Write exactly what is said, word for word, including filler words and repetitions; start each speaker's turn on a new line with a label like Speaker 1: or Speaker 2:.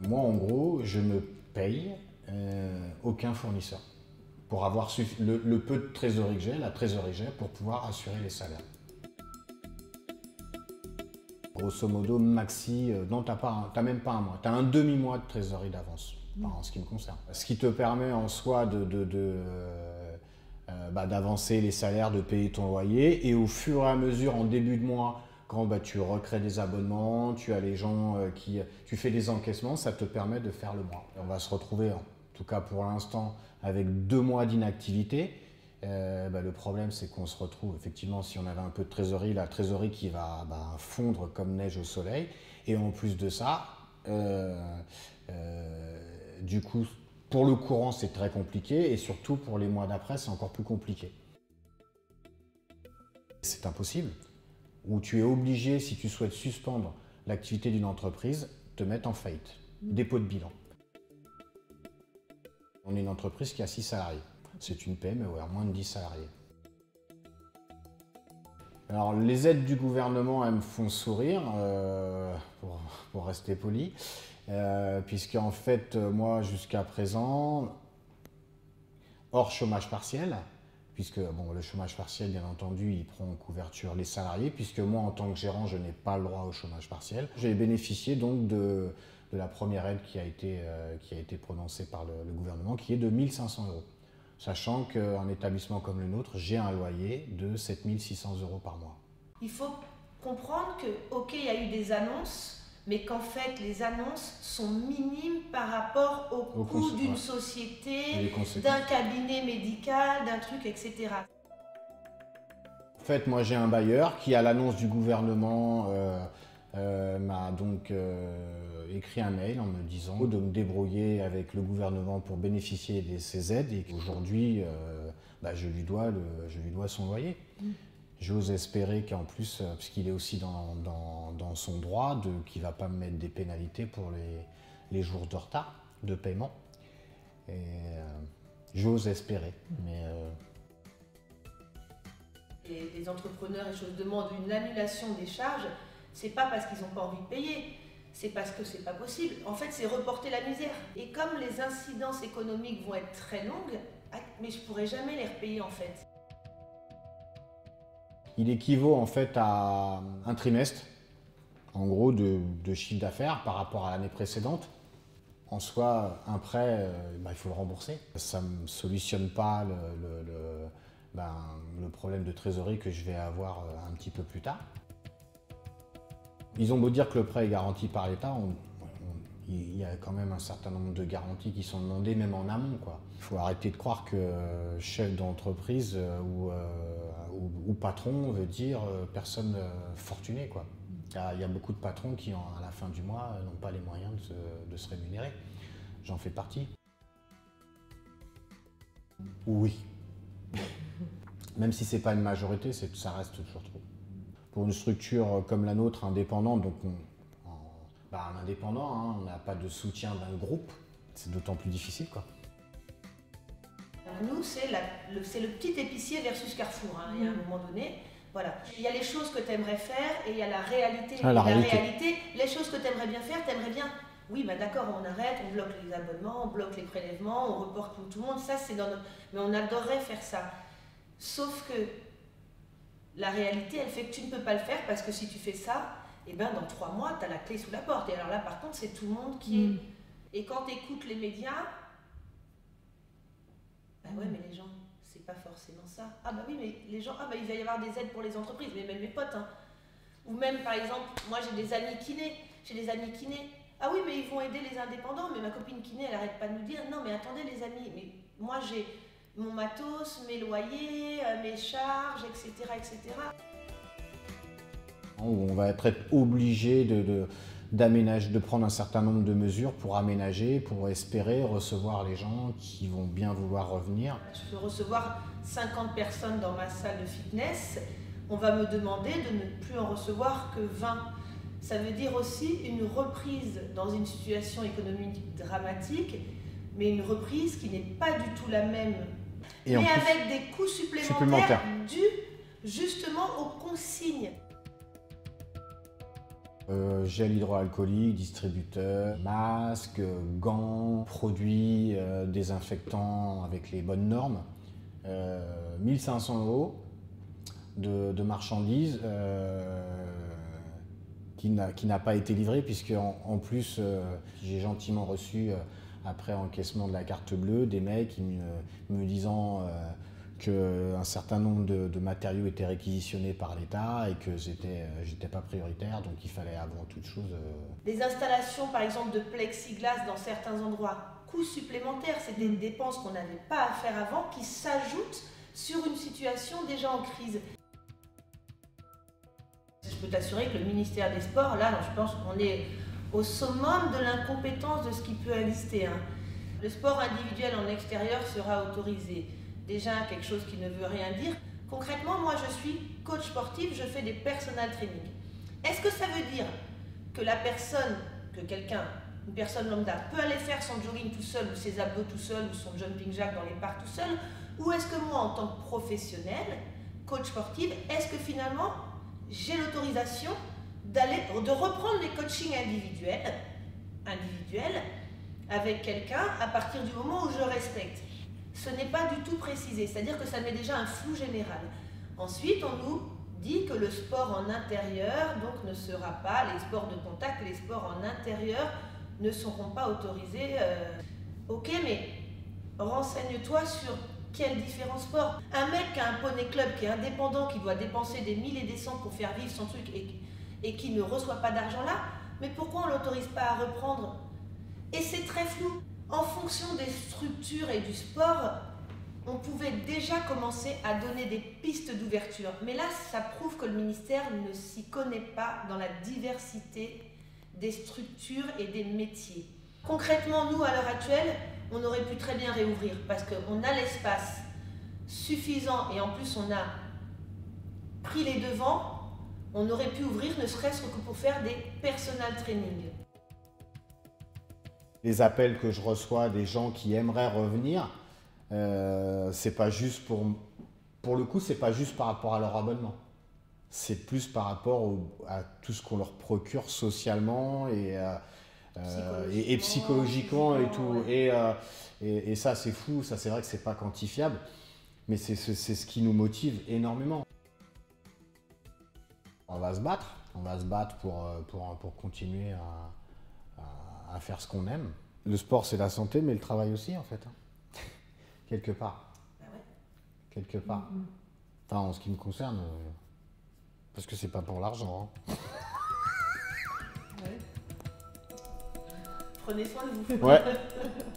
Speaker 1: Moi, en gros, je ne paye euh, aucun fournisseur pour avoir le, le peu de trésorerie que j'ai, la trésorerie que j'ai, pour pouvoir assurer les salaires. Grosso modo, maxi, euh, non, tu n'as même pas un mois, tu as un demi-mois de trésorerie d'avance, mmh. en ce qui me concerne. Ce qui te permet en soi de, de, de, euh, euh, bah, d'avancer les salaires, de payer ton loyer, et au fur et à mesure, en début de mois, quand bah, tu recrées des abonnements, tu as les gens euh, qui... Tu fais des encaissements, ça te permet de faire le mois. On va se retrouver, en tout cas pour l'instant, avec deux mois d'inactivité. Euh, bah, le problème, c'est qu'on se retrouve, effectivement, si on avait un peu de trésorerie, la trésorerie qui va bah, fondre comme neige au soleil. Et en plus de ça, euh, euh, du coup, pour le courant, c'est très compliqué. Et surtout, pour les mois d'après, c'est encore plus compliqué. C'est impossible. Où tu es obligé, si tu souhaites suspendre l'activité d'une entreprise, te mettre en faillite. Dépôt de bilan. On est une entreprise qui a six salariés. C'est une P M E, ouais, moins de dix salariés. Alors, les aides du gouvernement, elles me font sourire, euh, pour, pour rester poli, euh, puisque en fait, moi, jusqu'à présent, hors chômage partiel, puisque bon, le chômage partiel, bien entendu, il prend en couverture les salariés, puisque moi, en tant que gérant, je n'ai pas le droit au chômage partiel. J'ai bénéficié donc de, de la première aide qui a été, euh, qui a été prononcée par le, le gouvernement, qui est de mille cinq cents euros. Sachant qu'un établissement comme le nôtre, j'ai un loyer de sept mille six cents euros par mois.
Speaker 2: Il faut comprendre que, ok, il y a eu des annonces, mais qu'en fait, les annonces sont minimes par rapport au, au coût d'une ouais. société, d'un cabinet médical, d'un truc, et cetera.
Speaker 1: En fait, moi, j'ai un bailleur qui, à l'annonce du gouvernement, euh, euh, m'a donc euh, écrit un mail en me disant de me débrouiller avec le gouvernement pour bénéficier de ces aides. Et aujourd'hui, euh, bah, je lui dois le, je lui dois son loyer. Mmh. J'ose espérer qu'en plus, euh, parce qu'il est aussi dans, dans, dans son droit, qu'il ne va pas me mettre des pénalités pour les, les jours de retard de paiement. Et euh, j'ose espérer. Mais, euh...
Speaker 2: et les entrepreneurs et choses demandent une annulation des charges. C'est pas parce qu'ils n'ont pas envie de payer, c'est parce que c'est pas possible. En fait, c'est reporter la misère. Et comme les incidences économiques vont être très longues, mais je pourrai jamais les repayer en fait.
Speaker 1: Il équivaut en fait à un trimestre, en gros, de, de chiffre d'affaires par rapport à l'année précédente. En soi, un prêt, euh, bah, il faut le rembourser. Ça ne solutionne pas le, le, le, ben, le problème de trésorerie que je vais avoir un petit peu plus tard. Ils ont beau dire que le prêt est garanti par l'État, il y a quand même un certain nombre de garanties qui sont demandées, même en amont, quoi. Il faut arrêter de croire que euh, chef d'entreprise euh, ou, euh, ou, ou patron veut dire euh, personne euh, fortunée, quoi. Il y, a, il y a beaucoup de patrons qui, en, à la fin du mois, n'ont pas les moyens de se, de se rémunérer. J'en fais partie. Oui. Même si ce n'est pas une majorité, ça reste toujours trop. Pour une structure comme la nôtre, indépendante, donc on, en, bah, un indépendant, hein, on n'a pas de soutien d'un groupe, c'est d'autant plus difficile, quoi.
Speaker 2: Nous, c'est le, le petit épicier versus Carrefour, hein. Il y a un moment donné. Voilà. Il y a les choses que tu aimerais faire et il y a la réalité.
Speaker 1: Ah, la,
Speaker 2: la
Speaker 1: réalité.
Speaker 2: réalité, les choses que tu aimerais bien faire, tu aimerais bien. Oui, ben d'accord, on arrête, on bloque les abonnements, on bloque les prélèvements, on reporte pour tout le monde. Ça, c'est dans notre... Mais on adorerait faire ça. Sauf que la réalité, elle fait que tu ne peux pas le faire parce que si tu fais ça, eh ben dans trois mois, tu as la clé sous la porte. Et alors là, par contre, c'est tout le monde qui
Speaker 3: mmh.
Speaker 2: est... Et quand tu écoutes les médias, ben ouais, mais les gens, c'est pas forcément ça. Ah bah oui, mais les gens, ah bah il va y avoir des aides pour les entreprises, mais même mes potes, hein. Ou même, par exemple, moi j'ai des amis kinés, j'ai des amis kinés. Ah oui, mais ils vont aider les indépendants, mais ma copine kiné, elle arrête pas de nous dire, non mais attendez les amis, mais moi j'ai mon matos, mes loyers, mes charges, et cetera, et cetera.
Speaker 1: On va être obligé de, de, d'aménager, de prendre un certain nombre de mesures pour aménager, pour espérer recevoir les gens qui vont bien vouloir revenir.
Speaker 2: Je peux recevoir cinquante personnes dans ma salle de fitness, on va me demander de ne plus en recevoir que vingt. Ça veut dire aussi une reprise dans une situation économique dramatique, mais une reprise qui n'est pas du tout la même, et mais avec des coûts supplémentaires, supplémentaires dus justement aux consignes.
Speaker 1: Euh, gel hydroalcoolique, distributeur, masques, gants, produits euh, désinfectants avec les bonnes normes. Euh, mille cinq cents euros de, de marchandises euh, qui n'a pas été livrée, puisque en, en plus euh, j'ai gentiment reçu euh, après encaissement de la carte bleue des mails qui me, me disant euh, qu'un certain nombre de, de matériaux étaient réquisitionnés par l'État et que j'étais j'étais pas prioritaire, donc il fallait avant toute chose... Euh...
Speaker 2: Les installations par exemple de plexiglas dans certains endroits, coûts supplémentaires, c'est des dépenses qu'on n'avait pas à faire avant qui s'ajoutent sur une situation déjà en crise. Je peux t'assurer que le ministère des Sports, là, je pense qu'on est au summum de l'incompétence de ce qui peut exister. Hein. Le sport individuel en extérieur sera autorisé. Déjà, quelque chose qui ne veut rien dire. Concrètement, moi, je suis coach sportif, je fais des personal training. Est-ce que ça veut dire que la personne, que quelqu'un, une personne lambda, peut aller faire son jogging tout seul, ou ses abdos tout seul, ou son jumping jack dans les parcs tout seul? Ou est-ce que moi, en tant que professionnel, coach sportif, est-ce que finalement, j'ai l'autorisation d'aller, de reprendre les coachings individuels, individuels avec quelqu'un à partir du moment où je respecte? Ce n'est pas du tout précisé, c'est-à-dire que ça met déjà un flou général. Ensuite, on nous dit que le sport en intérieur donc, ne sera pas, les sports de contact, les sports en intérieur ne seront pas autorisés. Euh, ok, mais renseigne-toi sur quels différents sports. Un mec qui a un poney club, qui est indépendant, qui doit dépenser des mille et des cents pour faire vivre son truc et, et qui ne reçoit pas d'argent là, mais pourquoi on ne l'autorise pas à reprendre? Et c'est très flou. En fonction des structures et du sport, on pouvait déjà commencer à donner des pistes d'ouverture. Mais là, ça prouve que le ministère ne s'y connaît pas dans la diversité des structures et des métiers. Concrètement, nous, à l'heure actuelle, on aurait pu très bien réouvrir parce qu'on a l'espace suffisant et en plus, on a pris les devants. On aurait pu ouvrir ne serait-ce que pour faire des personal training.
Speaker 1: Les appels que je reçois des gens qui aimeraient revenir, euh, c'est pas juste pour, pour le coup, c'est pas juste par rapport à leur abonnement. C'est plus par rapport au, à tout ce qu'on leur procure socialement et, euh, psychologiquement, et, et psychologiquement et tout. Ouais. Et, euh, et, et ça, c'est fou. Ça, c'est vrai que c'est pas quantifiable, mais c'est ce qui nous motive énormément. On va se battre. On va se battre pour, pour, pour continuer à à faire ce qu'on aime. Le sport, c'est la santé, mais le travail aussi, en fait. Hein. Quelque part.
Speaker 2: Ah ouais.
Speaker 1: Quelque part. Mm-hmm. Enfin, en ce qui me concerne, euh, parce que c'est pas pour l'argent. Hein.
Speaker 2: Ouais. Prenez soin de vous.
Speaker 1: Ouais.